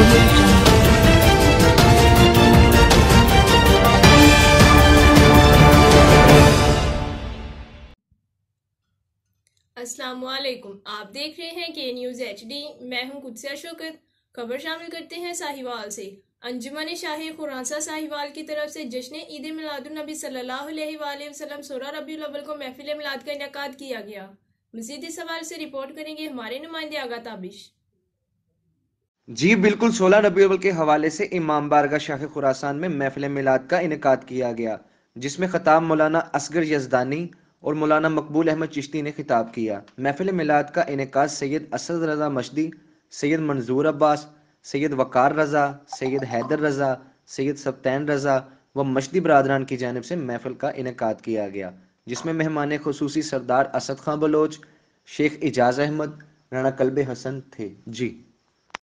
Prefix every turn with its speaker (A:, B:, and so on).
A: السلام علیکم، آپ دیکھ رہے ہیں کے نیوز ایچ ڈی۔ میں ہوں قدسیہ شوکت۔ خبر شامل کرتے ہیں ساہیوال سے۔ انجمن شاہ خراساں ساہیوال کی طرف سے جشن عید میلاد النبی صلی اللہ علیہ وآلہ وسلم 16 ربیع الاول کو محفل میلاد کا انعقاد کیا گیا۔ مزید اس حوالے سے رپورٹ کریں گے ہمارے نمائندے آغا تابش۔
B: جی بالکل، 16 ربیع الاول کے حوالے سے امام بارگاہ شاہ خراسان میں محفل میلاد کا انعقاد کیا گیا، جس میں خطاب مولانا اصغر یزدانی اور مولانا مقبول احمد چشتی نے خطاب کیا۔ محفل میلاد کا انعقاد سید اسد رضا مشدی، سید منظور عباس، سید وقار رضا، سید حیدر رضا، سید سبطین رضا و مشدی برادران کی جانب سے محفل کا انعقاد کیا گیا، جس میں مہمان خصوصی سردار اسد خان بلوچ، شیخ اعجاز احمد، رانا کلب حسن تھے۔ جی